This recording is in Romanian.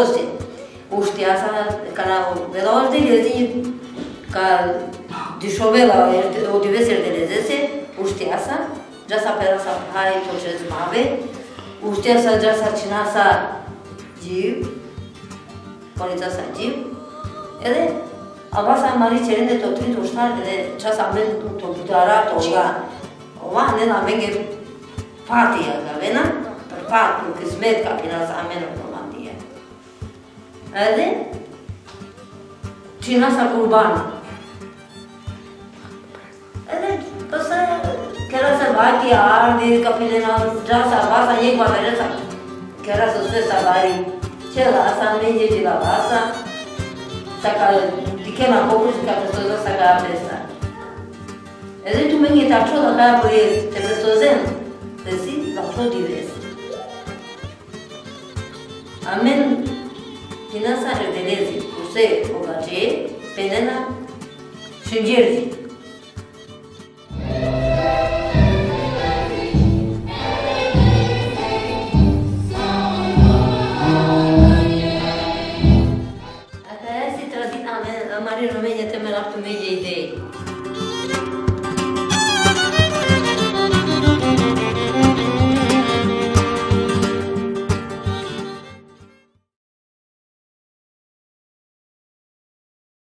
sosie. Uștia asta, care de la ori de zi, ca dișovela, o diverse de lezese, uștia asta, já sa pera sa hai to ce zmave, uștia asta, já sa cina sa jiv, polița sa jiv, ele, aba sa mari cerende to trin to ștar, ele, já sa amen to budara to ga, ova ne na menge fatia ga vena, per fatu kismet ka pina sa amen romantia. Ele, cina sa kurban. Ele, păsa chiar să bati arde capilena já sa basa e cu averea chiar să spune să bari ce la sa menge de la basa sa ca dică na copul ca pessoa sa ca presa. Ele tu menge ta cho la ca por te pessoa desi la cho dives. Amen. Finanța revelezi use ogace penena șingerzi. Mare România te merg la media idei.